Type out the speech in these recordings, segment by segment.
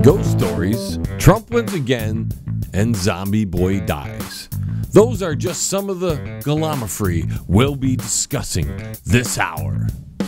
Ghost stories, Trump wins again, and Zombie Boy dies. Those are just some of the gallimaufry we'll be discussing this hour.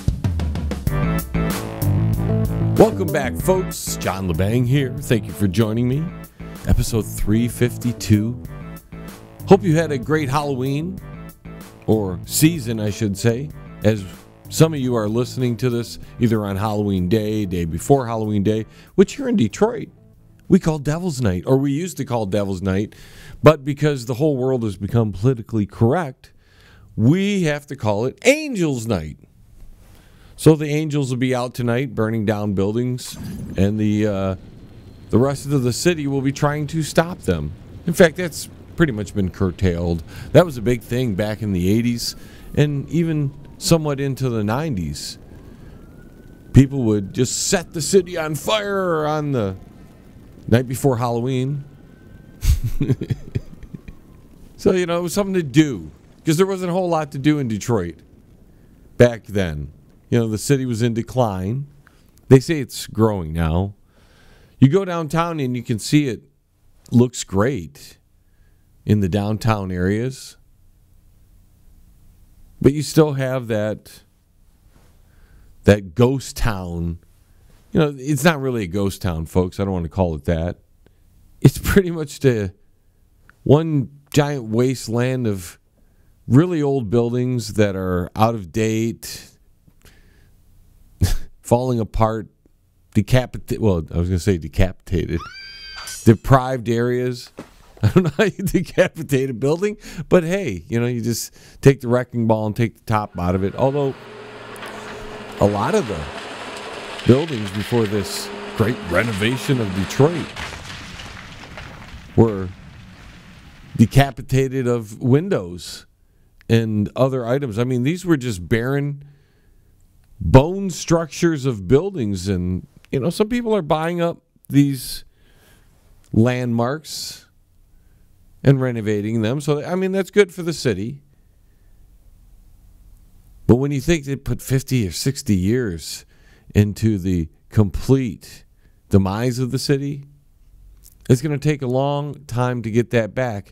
Welcome back, folks. John LeBang here. Thank you for joining me. Episode 352. Hope you had a great Halloween, or season, I should say, as some of you are listening to this either on Halloween Day, day before Halloween Day, which here in Detroit, we call Devil's Night, or we used to call Devil's Night, but because the whole world has become politically correct, we have to call it Angels Night. So the angels will be out tonight burning down buildings, and the rest of the city will be trying to stop them. In fact, that's pretty much been curtailed. That was a big thing back in the 80s, and even somewhat into the 90s. People would just set the city on fire on the night before Halloween. So, it was something to do, because there wasn't a whole lot to do in Detroit back then. The city was in decline. They say it's growing now. You go downtown and you can see it looks great in the downtown areas. But you still have that ghost town. It's not really a ghost town, folks. I don't want to call it that. It's pretty much one giant wasteland of really old buildings that are out of date, falling apart, decapitated. Well, I was going to say decapitated. Deprived areas. I don't know how you decapitate a building, but hey, you just take the wrecking ball and take the top out of it. Although a lot of the buildings before this great renovation of Detroit were decapitated of windows and other items. I mean, these were just barren bone structures of buildings, and some people are buying up these landmarks and renovating them. So, that's good for the city. But when you think they put 50 or 60 years into the complete demise of the city, it's going to take a long time to get that back.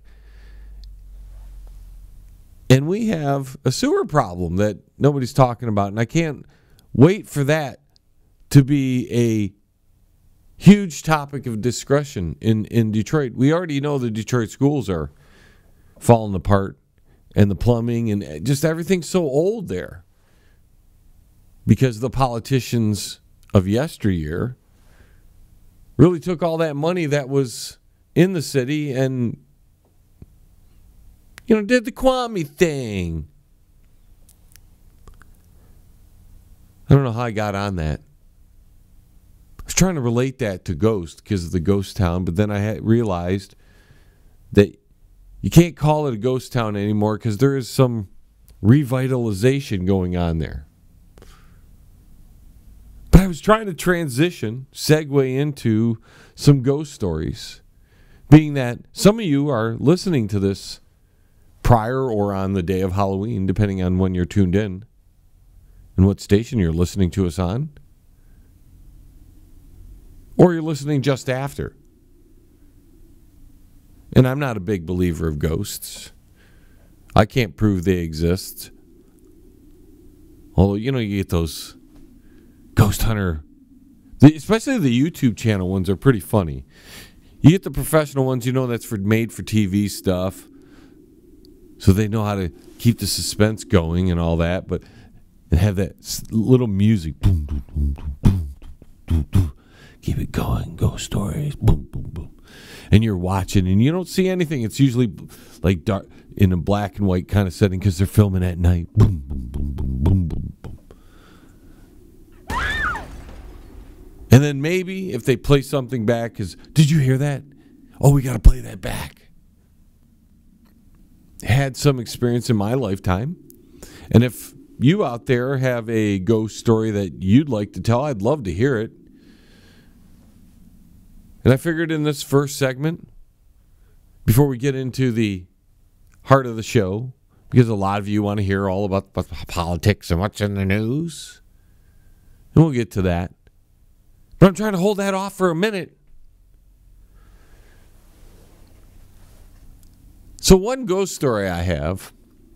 And we have a sewer problem that nobody's talking about, and I can't wait for that to be a huge topic of discussion in Detroit. We already know the Detroit schools are falling apart, and the plumbing and just everything's so old there because the politicians of yesteryear really took all that money that was in the city and did the Kwame thing. I don't know how I got on that. I was trying to relate that to Ghost because of the ghost town, but then I realized that you can't call it a ghost town anymore because there is some revitalization going on there. But I was trying to segue into some ghost stories, being that some of you are listening to this prior or on the day of Halloween, depending on when you're tuned in and what station you're listening to us on. Or you're listening just after. And I'm not a big believer of ghosts. I can't prove they exist. Although, you get those ghost hunter, especially the YouTube channel ones are pretty funny. You get the professional ones, that's made for TV stuff. So they know how to keep the suspense going and all that, but and have that little music. Boom, boom, boom, boom, boom, boom, boom. Keep it going, ghost stories, boom, boom, boom. And you're watching, and you don't see anything. It's usually like dark in a black and white kind of setting because they're filming at night. Boom, boom, boom, boom, boom, boom, boom. And then maybe if they play something back, because did you hear that? Oh, we got to play that back. Had some experience in my lifetime. And if you out there have a ghost story that you'd like to tell, I'd love to hear it. And I figured in this first segment, before we get into the heart of the show, because a lot of you want to hear all about politics and what's in the news, and we'll get to that. But I'm trying to hold that off for a minute So one ghost story I have,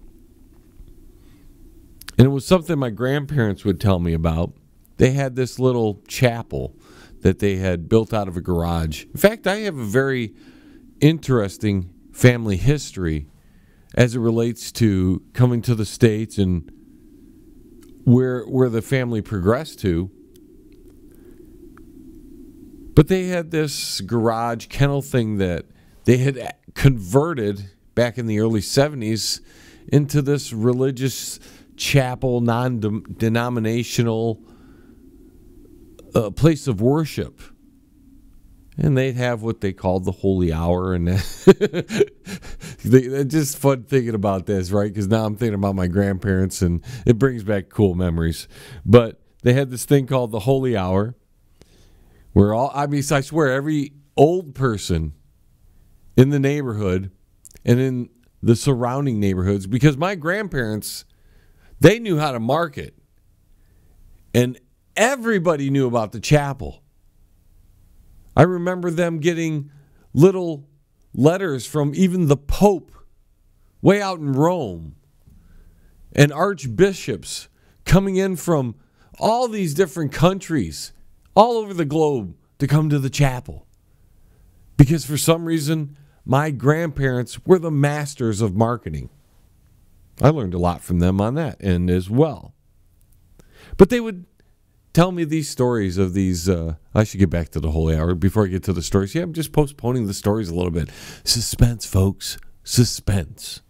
and it was something my grandparents would tell me about. They had this little chapel that they had built out of a garage. In fact, I have a very interesting family history as it relates to coming to the States and where the family progressed to. But they had this garage kennel thing that they had converted back in the early 70s into this religious chapel, non-denominational place of worship. And they'd have what they called the holy hour. And it's just fun thinking about this, right? Because now I'm thinking about my grandparents, and it brings back cool memories. But they had this thing called the holy hour, where I swear, every old person in the neighborhood and in the surrounding neighborhoods, because my grandparents, they knew how to market. And everybody knew about the chapel. I remember them getting little letters from even the Pope way out in Rome, and archbishops coming in from all these different countries all over the globe to come to the chapel. Because for some reason, my grandparents were the masters of marketing. I learned a lot from them on that end as well. But they would tell me these stories of these. I should get back to the holy hour before I get to the stories. Yeah, I'm just postponing the stories a little bit. Suspense, folks. Suspense.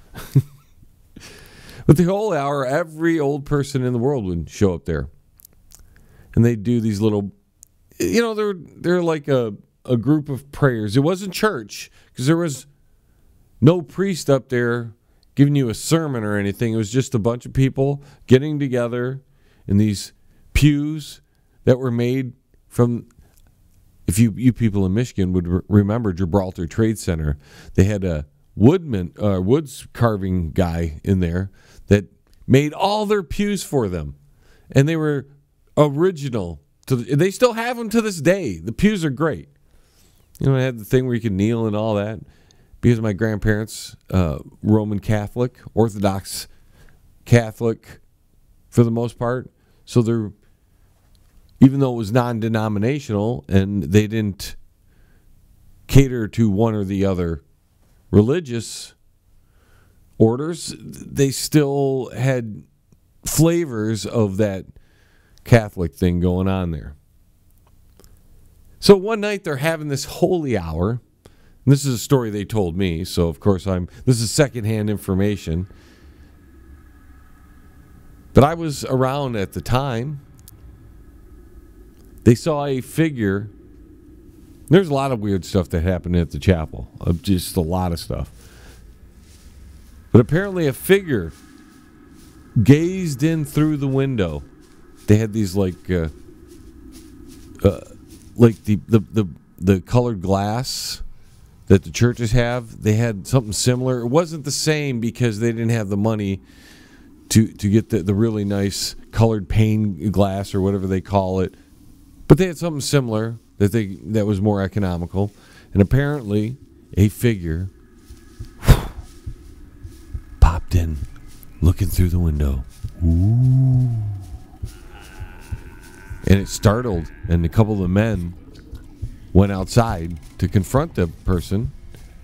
But the holy hour, every old person in the world would show up there. And they'd do these little, they're like a group of prayers. It wasn't church, because there was no priest up there giving you a sermon or anything. It was just a bunch of people getting together in these pews that were made from, if you people in Michigan would remember Gibraltar Trade Center, they had a woods carving guy in there that made all their pews for them. And they were original. They still have them to this day. The pews are great. It had the thing where you could kneel and all that. Because my grandparents, Roman Catholic, Orthodox Catholic for the most part. So they're, even though it was non-denominational and they didn't cater to one or the other religious orders, they still had flavors of that Catholic thing going on there. So one night they're having this holy hour. And this is a story they told me, so of course this is secondhand information. But I was around at the time. They saw a figure. There's a lot of weird stuff that happened at the chapel. Just a lot of stuff. But apparently a figure gazed in through the window. They had these like the colored glass that the churches have. They had something similar. It wasn't the same because they didn't have the money to get the really nice colored pane glass or whatever they call it. But they had something similar that was more economical. And apparently a figure popped in looking through the window. Ooh. And it startled, and a couple of the men went outside to confront the person.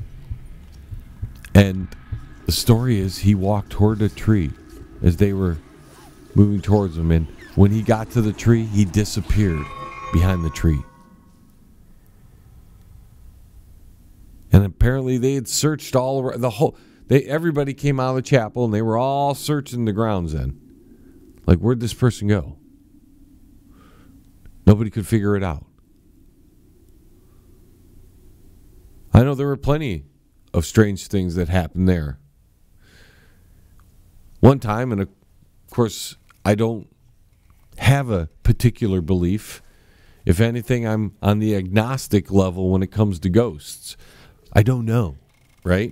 And the story is he walked toward a tree as they were moving towards him. And when he got to the tree, he disappeared behind the tree. And apparently they had searched all around the whole. Everybody came out of the chapel, and they were all searching the grounds then. Like, where'd this person go? Nobody could figure it out. I know there were plenty of strange things that happened there. One time, and of course, I don't have a particular belief. If anything, I'm on the agnostic level when it comes to ghosts. I don't know, right?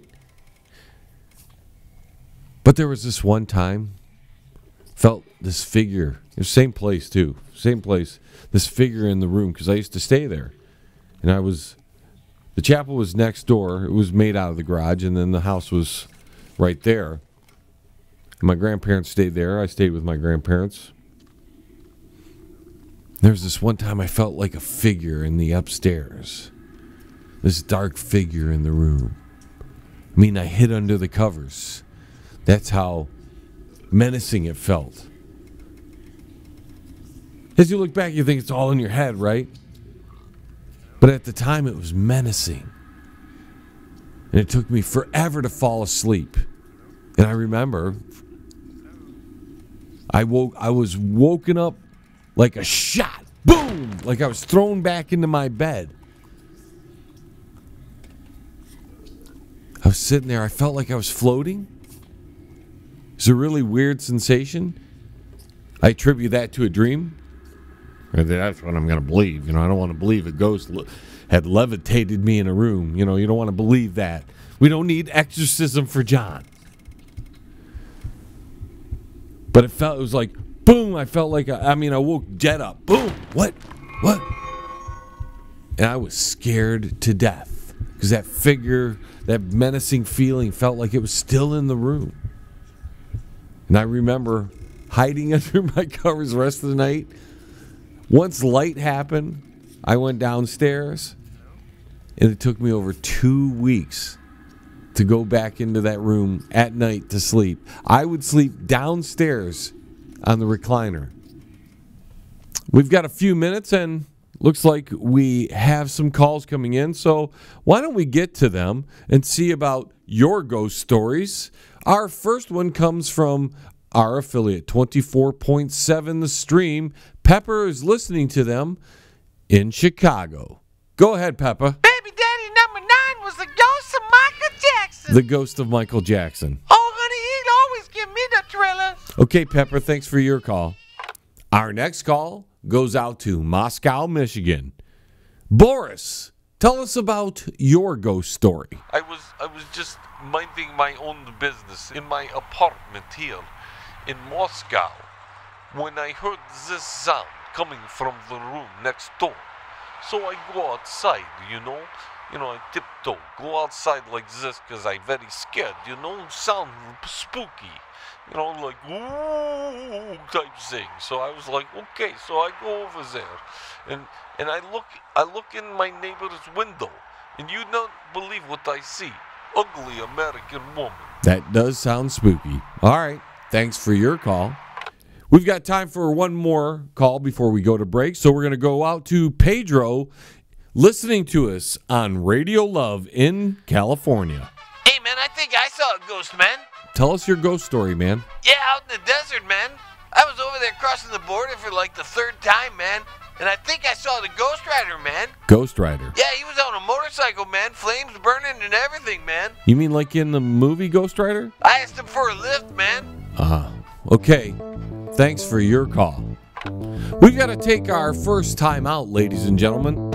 But there was this one time, felt this figure, the same place too, same place, this figure in the room, because I used to stay there. And I was The chapel was next door. It was made out of the garage, and then the house was right there. My grandparents stayed there. I stayed with my grandparents. There was this one time I felt like a figure in the upstairs. This dark figure in the room. I mean, I hid under the covers. That's how menacing it felt. As you look back, you think it's all in your head, right? But at the time, it was menacing. And it took me forever to fall asleep. And I remember I was woken up like a shot. Boom! Like I was thrown back into my bed. I was sitting there. I felt like I was floating. It's a really weird sensation. I attribute that to a dream. That's what I'm going to believe. I don't want to believe a ghost had levitated me in a room. You don't want to believe that. We don't need exorcism for John. But it was like, boom. I felt like, I woke dead up. Boom. What? And I was scared to death. Because that figure, that menacing feeling felt like it was still in the room. And I remember hiding under my covers the rest of the night. Once light happened, I went downstairs, and it took me over 2 weeks to go back into that room at night to sleep. I would sleep downstairs on the recliner. We've got a few minutes, and looks like we have some calls coming in, so why don't we get to them and see about your ghost stories? Our first one comes from our affiliate, 24.7 The Stream. Pepper is listening to them in Chicago. Go ahead, Pepper. Baby daddy number 9 was the ghost of Michael Jackson. The ghost of Michael Jackson. Oh, honey, he'd always give me the thriller. Okay, Pepper, thanks for your call. Our next call goes out to Moscow, Michigan. Boris, tell us about your ghost story. I was just minding my own business in my apartment here in Moscow when I heard this sound coming from the room next door. So I go outside, I tiptoe, go outside like this because I'm very scared, sound spooky, like ooh type thing. So I was like, okay, so I go over there and I look in my neighbor's window, and you don't believe what I see. Ugly American woman. That does sound spooky. All right, thanks for your call. We've got time for one more call before we go to break, so we're going to go out to Pedro, listening to us on Radio Love in California. Hey, man, I think I saw a ghost, man. Tell us your ghost story, man. Yeah, out in the desert, man. I was over there crossing the border for like the 3rd time, man. And I think I saw the Ghost Rider, man. Ghost Rider? Yeah, he was on a motorcycle, man. Flames burning and everything, man. You mean like in the movie Ghost Rider? I asked him for a lift, man. Okay. Thanks for your call. We've got to take our first time out, ladies and gentlemen.